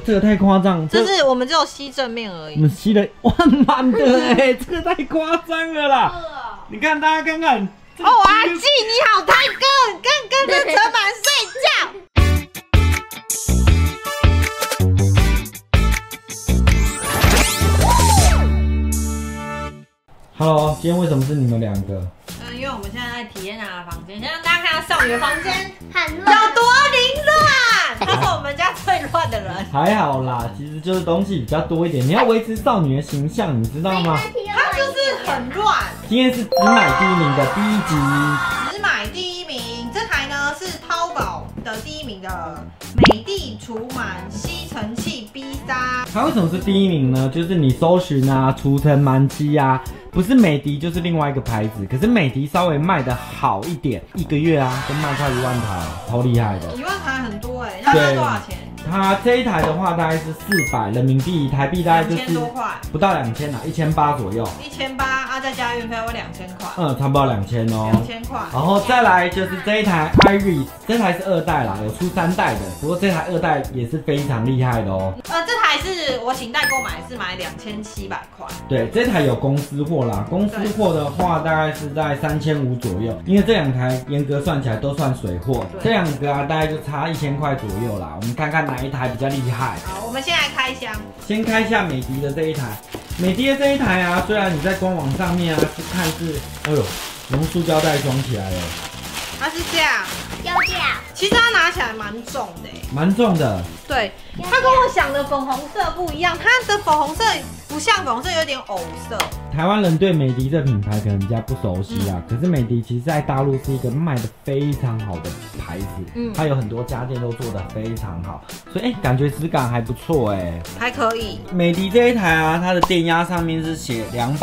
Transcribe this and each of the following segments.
这个太夸张， 这是我们只有吸正面而已。 我们吸了万满的哎，这个太夸张了啦！你看，大家看看。 哦，阿纪，你好，太哥，跟着车板睡觉。 Hello， 今天为什么是你们两个？ 因为我们现在在体验娜的房间，先让大家看到少女的房间很乱， 有多凌乱。她是我们家最乱的人。 还好啦，其实就是东西比较多一点。你要维持少女的形象，你知道吗？ 她就是很乱。 今天是只买第一名的第一集。 只买第一名，这台呢是淘宝的第一名的美的除螨吸尘器 B3。 它为什么是第一名呢？就是你搜寻啊，除尘螨机啊。不是美的就是另外一个牌子，可是美的稍微卖的好一点，一个月啊都卖快1万台，超厉害的。 1万台很多哎，那它多少钱？ 它这一台的话大概是400人民币，台币大概就是 2000多块， 不到2000啦，1800左右。 1800啊，再加运费会2000块。 差不多2000哦。 2000块。 然后再来就是这一台 Iris， 这台是2代啦，有出3代的，不过这台2代也是非常厉害的哦。 这台是我请代购买，是买2700块。 对，这台有公司货啦，公司货的话大概是在3500左右，因为这两台严格算起来都算水货，这两个啊大概就差1000块左右啦。我们看看哪一台比较厉害。 好，我们先来开箱， 先开一下美的的这一台。美的的这一台啊，虽然你在官网上面啊是看是，哎呦，用塑胶袋装起来了。 它是这样， 丢掉。 其实它拿起来蛮重的， 蛮重的。 对，它跟我想的粉红色不一样，它的粉红色不像粉红色，有点藕色。 台湾人对美的这品牌可能比较不熟悉啊，可是美的其实在大陆是一个卖的非常好的牌子，它有很多家电都做的非常好，所以感觉质感还不错还可以。 美的这一台啊，它的电压上面是写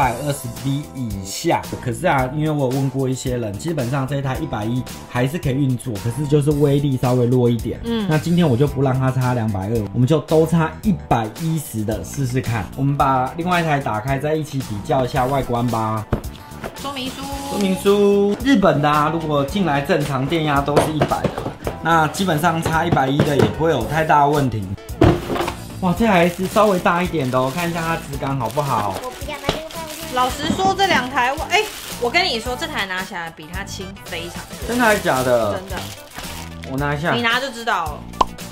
220V 以下，可是啊，因为我有问过一些人，基本上这一台110还是可以运作，可是就是威力稍微弱一点。那今天我就不让它插220，我们就都插110的试试看。我们把另外一台打开，再一起比较一下外观吧。 说明书， 说明书，日本的啊，如果进来正常电压都是100的，那基本上插110的也不会有太大的问题。哇，这台是稍微大一点的哦，看一下它质感好不好？ 我不要把这个放进去。 老实说，这两台我跟你说，这台拿起来比它轻非常多。 真的还是假的？ 真的。 我拿一下。 你拿就知道了。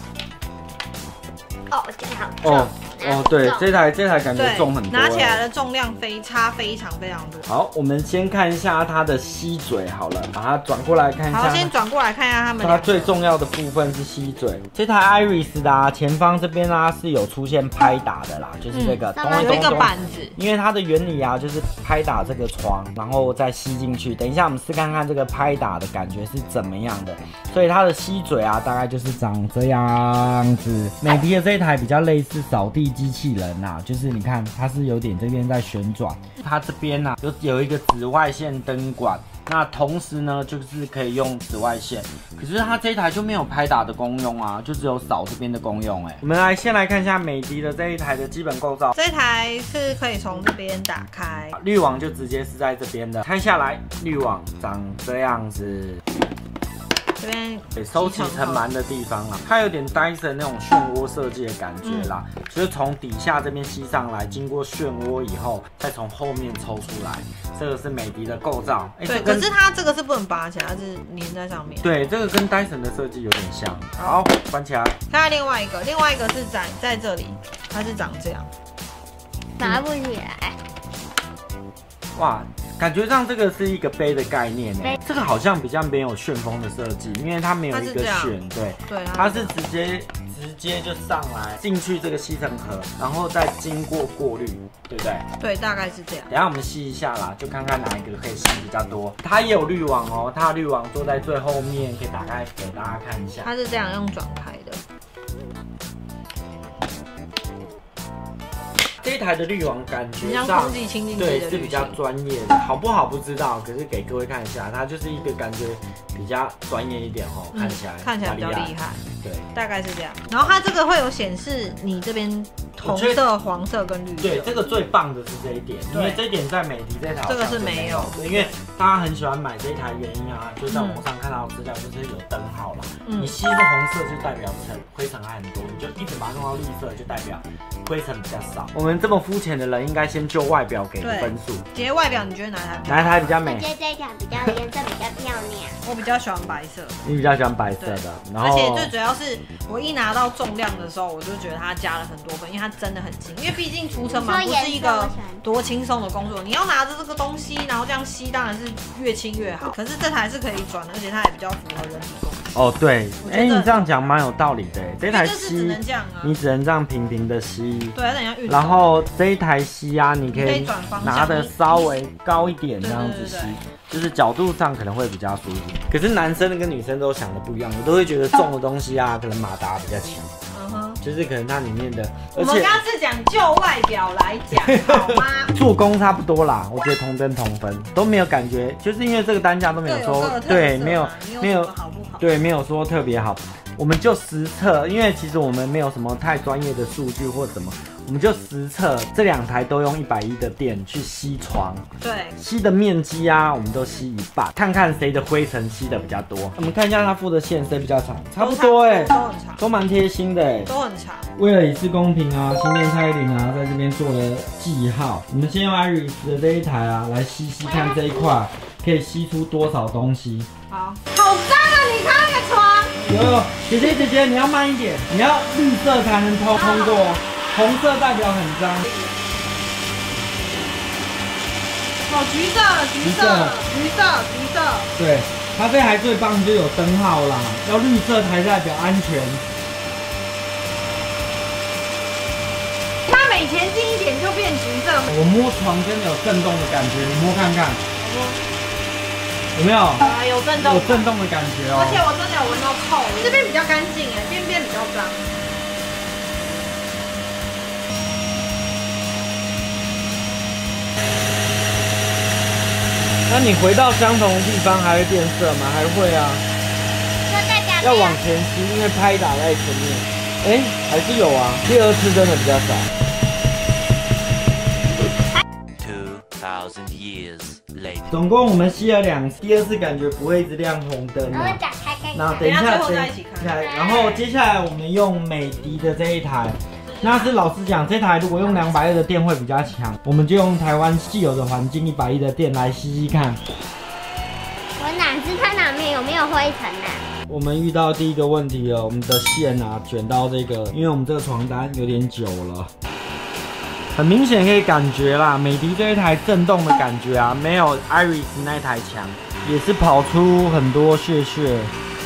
哦，这个好重。 对，这台感觉重很多， 拿起来的重量差非常多。 好，我们先看一下它的吸嘴好了，把它转过来看一下。 好，先转过来看一下它最重要的部分是吸嘴。这台 Iris 的啊，前方这边啊是有出现拍打的啦，就是这个有一个板子， 因为它的原理啊就是拍打这个床，然后再吸进去。等一下我们试看看这个拍打的感觉是怎么样的，所以它的吸嘴啊大概就是长这样子。美的的这一台比较类似扫地机器人呐，就是你看它是有点这边在旋转，它这边呐有一个紫外线灯管，那同时呢就是可以用紫外线，可是它这一台就没有拍打的功用啊，就只有扫这边的功用我们先来看一下美的的这一台的基本构造， 这一台是可以从这边打开， 滤网就直接是在这边的，开下来滤网长这样子。 这边收集尘螨的地方啦，它有点Dyson那种漩涡设计的感觉啦，就是从底下这边吸上来，经过漩涡以后，再从后面抽出来。这个是美的的构造， 对，可是它这个是不能拔起来，它是粘在上面。 对，这个跟Dyson的设计有点像。好，关起来。 看看另外一个是在这里，它是长这样， 拔不起来。 哇，感觉上这个是一个杯的概念这个好像比较没有旋风的设计，因为它没有一个旋，对，它是直接就上来进去这个吸尘盒，然后再经过过滤，对不对？ 对，大概是这样。 等一下我们吸一下啦，就看看哪一个可以吸比较多。它也有滤网哦，它的滤网坐在最后面，可以打开给大家看一下。 它是这样用转开的。 这一台的滤网感觉上， 空气清净机对是比较专业的，好不好不知道，可是给各位看一下，它就是一个感觉比较专业一点哦，看起来比较厉害， 对， 大概是这样。然后它这个会有显示你这边红色、黄色跟绿色。 对，这个最棒的是这一点，因为这一点在美的这台这个是没有， 因为大家很喜欢买这一台原因啊，就在网上看到资料就是有灯号啦，你吸是红色就代表灰尘还很多，你就一直把它弄到绿色就代表灰尘比较少。我们这么肤浅的人应该先就外表给分数。 姐外表你觉得哪一台比较美？ 我觉得这一条比较颜色比较漂亮。 我比较喜欢白色。 你比较喜欢白色的，然后而且最主要是我一拿到重量的时候，我就觉得它加了很多分，因为它真的很轻。因为毕竟除尘螨不是一个多轻松的工作，你要拿着这个东西，然后这样吸，当然是越轻越好。可是这台是可以转的，而且它也比较符合人体工学。 哦，对，你这样讲蛮有道理的。这台吸，你只能这样平平的吸。 对，等一下运动。 然后这一台吸啊，你可以拿的稍微高一点，这样子吸。就是角度上可能会比较舒服，可是男生跟女生都想的不一样，我都会觉得重的东西啊，可能马达比较强，就是可能它里面的， 我们刚刚是讲就外表来讲，好吗？ 做工差不多啦，我觉得同等同分，都没有感觉，就是因为这个单价都没有说，对，没有好不好？ 对，没有说特别好，我们就实测，因为其实我们没有什么太专业的数据或什么。我们就实测这2台都用110的电去吸床， 对， 吸的面积啊，我们都吸一半，看看谁的灰尘吸的比较多。我们看一下它附的线谁比较长，差不多都很长， 都蛮贴心的都很长。 为了以示公平啊，新店蔡依林啊在这边做了记号。我们先用 Iris 的这一台啊来吸吸看这一块可以吸出多少东西。 好脏啊！你看那个床。 有，姐姐你要慢一点，你要绿色才能通过。红色代表很脏， 哦，橘色， 对，它这台最棒就有灯号啦，要绿色才代表安全。 它每前进一点就变橘色。 我摸床真的有震动的感觉，你摸看看，有没有？ 啊，有震动， 有震动的感觉哦。 而且我真的有闻到臭，这边比较干净哎，边边比较脏。 那你回到相同的地方还会变色吗？还会啊。要往前吸，因为拍打在前面。还是有啊。第2次真的比较少。2000 years later， 总共我们吸了2次，第2次感觉不会一直亮红灯。 然后打开看。 那等一下再一起看。然后接下来我们用美的的这一台。那是老实讲，这台如果用220的电会比较强，我们就用台湾既有的环境110的电来吸吸看。 我哪知它哪面有没有灰尘啊？ 我们遇到第一个问题了，我们的线啊卷到这个，因为我们这个床单有点久了，很明显可以感觉啦，美的这一台震动的感觉啊，没有 Iris 那台强，也是跑出很多屑屑。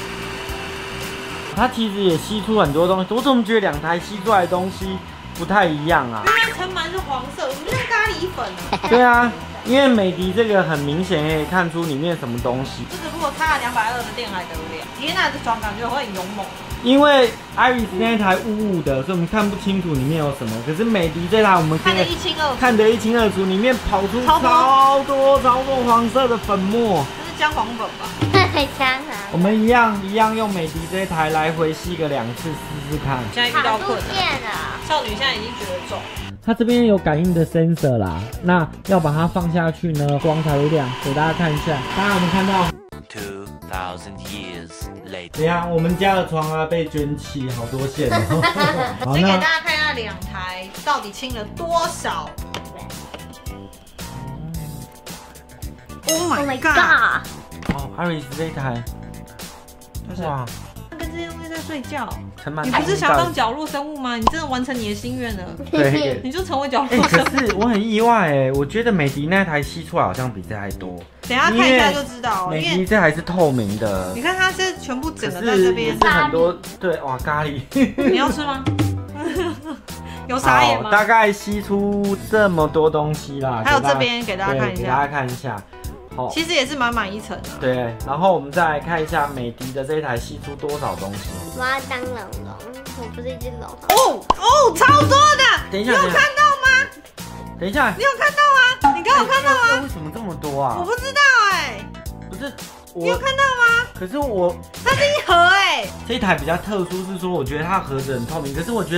它其实也吸出很多东西，我怎么觉得2台吸出来的东西不太一样啊？ 因为尘螨是黄色，我们像咖喱粉啊。 对啊，因为美的这个很明显可以看出里面什么东西。 这个如果插了220的电还得了？天哪，这床感觉会很勇猛。 因为 Iris 那一台雾雾的，所以我们看不清楚里面有什么。可是美的这台我们看得一清二楚， 看得一清二楚，里面跑出超多黄色的粉末。 这是姜黄粉吧？ 太香了。 我们一样用美的这一台来回吸个2次试试看。 现在遇到困难了， 少女现在已经觉得重。 它这边有感应的 sensor 啦，那要把它放下去呢，光才会亮。给大家看一下，大家有没有看到？2000 years later， 等一下，我们家的床啊被卷起好多线哦。 先给大家看一下2台到底清了多少。Oh my god！ 哦 ，Iris 这一台，哇， 跟这些东西在睡觉。 你不是想当角落生物吗？你真的完成你的心愿了。 对， 你就成为角落生物。 可是我很意外我觉得美的那台吸出来好像比这台多。 等一下看一下就知道。 美的这还是透明的。 你看它是全部整个在这边。 是很多对哇咖喱。 你要吃吗？有傻眼吗？ 大概吸出这么多东西啦。 还有这边给大家看一下。 给大家看一下。 其实也是满满一层的。 对，然后我们再来看一下美的的这一台吸出多少东西。 我要当龙龙，我不是一只龙。 哦，超多的！ 等一下， 你有看到吗？ 等一下， 你有看到吗？你刚有看到吗？ 为什么这么多啊？ 我不知道不是， 你有看到吗？ 可是它是一盒这一台比较特殊，是说我觉得它盒子很透明，可是我觉得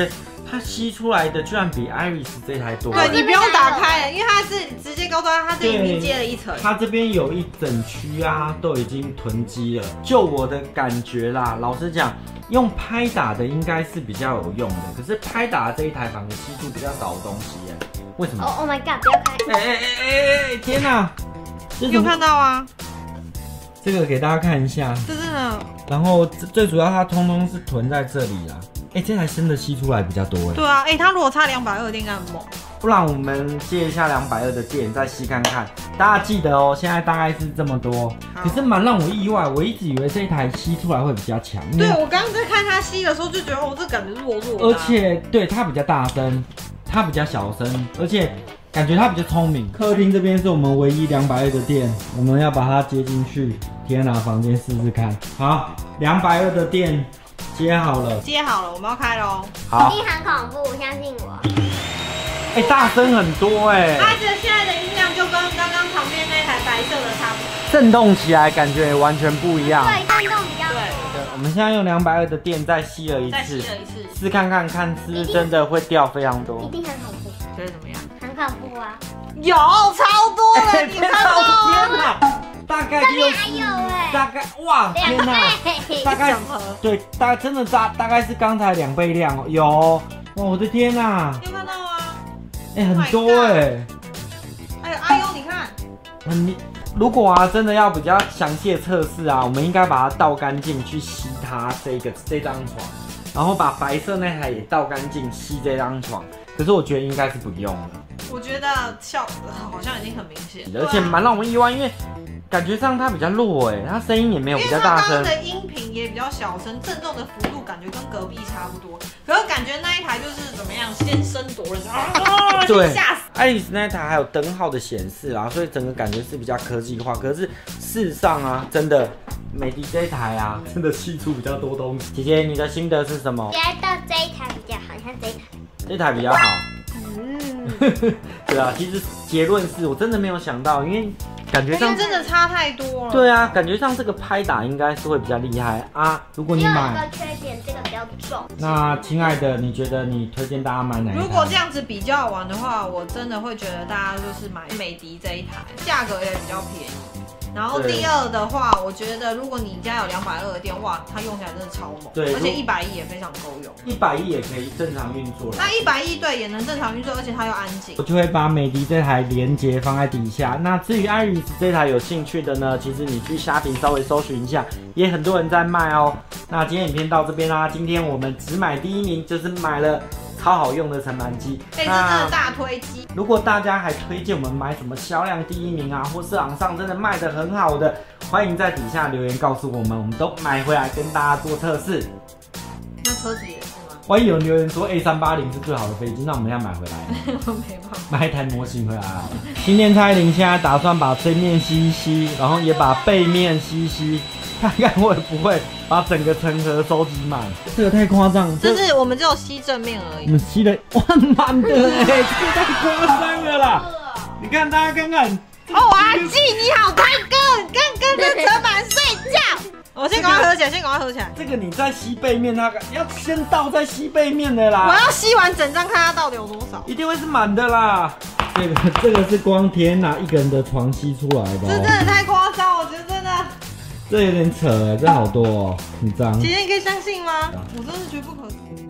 它吸出来的居然比 Iris 这台多。 对你不用打开了，因为它是直接告诉他，它这里面接了一层。 它这边有一整区啊，都已经囤积了。就我的感觉啦，老实讲，用拍打的应该是比较有用的，可是拍打的这一台反而吸出比较少的东西耶。为什么 ？Oh my god！ 不要开！ 哎！天哪！ 你有看到啊？ 这个给大家看一下， 这真的。然后最主要它通通是囤在这里啦。这台真的吸出来比较多哎。 对啊，它如果插220的电应该很猛。 不然我们接一下220的电再吸看看。大家记得哦，现在大概是这么多，可是蛮让我意外，我一直以为这一台吸出来会比较强。 对，我刚刚在看它吸的时候就觉得这感觉弱弱的。 而且对它比较大声，它比较小声，而且感觉它比较聪明。客厅这边是我们唯一220的电，我们要把它接进去。天哪，房间试试看。好，220的电接好了， 我们要开喽。 好，一定很恐怖，相信我。 大声很多它现在的音量就跟刚刚旁边那台白色的差不多， 震动起来感觉完全不一样。 对，震动比较多。 对， 我们现在用220的电再吸了一次，试看看是不是真的会掉非常多。 一定很恐怖。 觉得怎么样？ 很恐怖啊！ 有超多的，你看到吗？ 天哪！大概大概哇，天哪！大概对，大概真的大概是刚才2倍量哦。有，哇，我的天哪！ 有看到吗？ 很多哎呦，你看， 你如果真的要比较详细的测试啊，我们应该把它倒干净去吸它这张床，然后把白色那台也倒干净吸这张床。可是我觉得应该是不用了。 我觉得效果好像已经很明显， 而且蛮让我们意外，因为感觉上它比较弱它声音也没有比较大声， 因为它刚刚的音频也比较小声，震动的幅度感觉跟隔壁差不多。可是感觉那一台就是怎么样，先声夺人， 对， 吓死。 爱丽丝那一台还有灯号的显示啊，所以整个感觉是比较科技化。可是事实上啊，真的美的这一台啊，真的吸出比较多东西。姐姐，你的心得是什么？ 觉得这一台比较好，像这一台。 这台比较好。对啊，其实结论是我真的没有想到，因为感觉上真的差太多了。 对啊，感觉上这个拍打应该是会比较厉害啊。如果你买， 只有一个缺点，这个比较重。 那亲爱的，你觉得你推荐大家买哪一台？ 如果这样子比较完的话，我真的会觉得大家就是买美的这一台，价格也比较便宜。然后第二的话，我觉得如果你家有220的电，哇，它用起来真的超猛， 对， 而且110也非常够用 ，110也可以正常运作了。 那110对也能正常运作，而且它又安静。 我就会把美的这台连结放在底下。那至于Iris这台有兴趣的呢，其实你去虾皮稍微搜寻一下，也很多人在卖哦。那今天影片到这边啦，今天我们只买第1名，就是买了超好用的尘螨机， 这真的大推机。 如果大家还推荐我们买什么销量第1名啊，或市场上真的卖得很好的，欢迎在底下留言告诉我们，我们都买回来跟大家做测试。 那车子也是吗？ 万一有人留言说 A380是最好的飞机，那我们要买回来， 我没办法， 买一台模型回来啊。今天蔡依林现在打算把正面吸一吸，然后也把背面吸一吸。看看会不会把整个成盒收集满？这个太夸张， 就是我们只有吸正面而已。 我们吸了满的这个太夸张了啦！你看，大家看看。 哦，阿纪你好，他跟着车板睡觉。我先赶快合起来，这个你在吸背面，那个要先倒再吸背面的啦。 我要吸完整张，看它到底有多少。 一定会是满的啦。这个是光天哪一个人的床吸出来的。 这真的太夸张，我觉得真的。 这有点扯这好多哦，很脏。 姐姐，你可以相信吗？我真的觉得不可思议。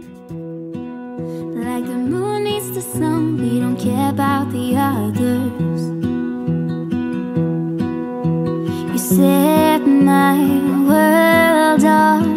Like the moon needs the sun, we don't care about the others. You set my world on